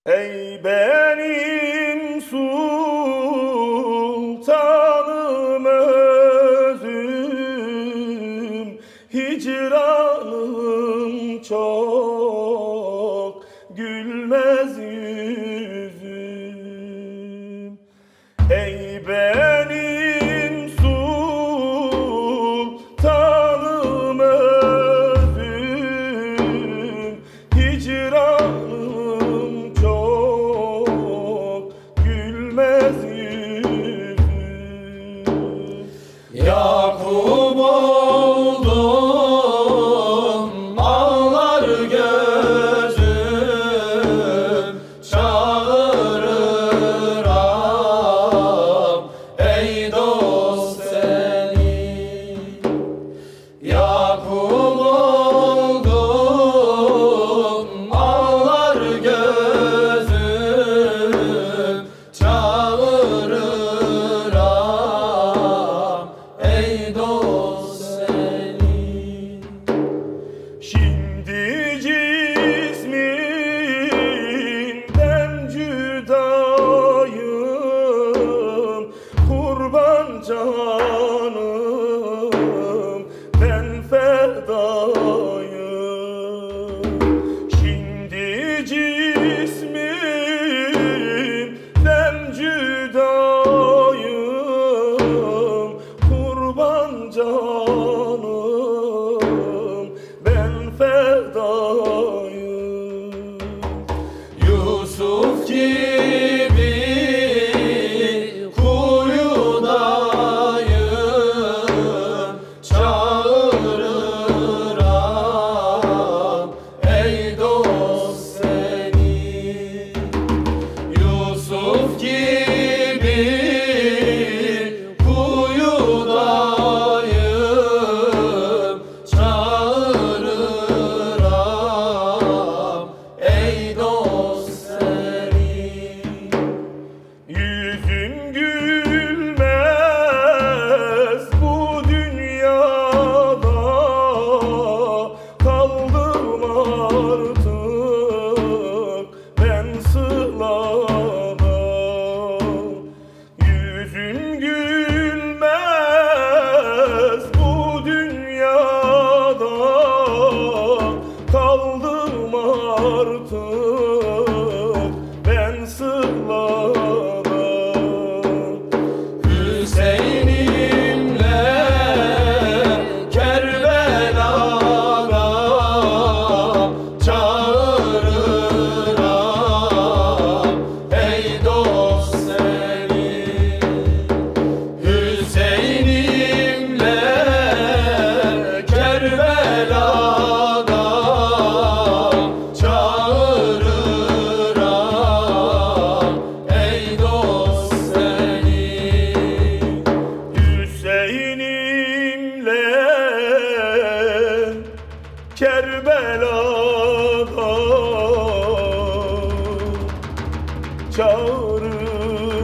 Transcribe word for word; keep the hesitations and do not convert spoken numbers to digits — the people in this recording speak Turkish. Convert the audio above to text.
Ey benim sultanım özüm, hicranım çok gülmez yüzüm. Ey benim sultanım özüm, hicranım çok gülmez yüzüm. Yakup oldum, ağlar gözüm, çağırırım ey dost seni. Yakup oldum, ağlar gözüm, çağırırım ey dost seni. Şimdi cisminden cüdayım, kurban canım ben fedayım. Şimdi cisminden cüdayım, kurban canım ben fedayım. Yusuf gibi kuyudayım, çağırırım ey dost seni. Yusuf gibi kuyudayım, çağırırım ey dost seni. Yüzün gülmez bu dünyada, kaldım artık ben sılada. Yüzün gülmez bu dünyada, kaldım artık ben sılada. Hüseyin'imle Kerbela'da çağırırım ey dost seni. Hüseyin'imle Kerbela'da çağırırım ey dost seni. Hüseyin'imle Kerbela'da çağırırım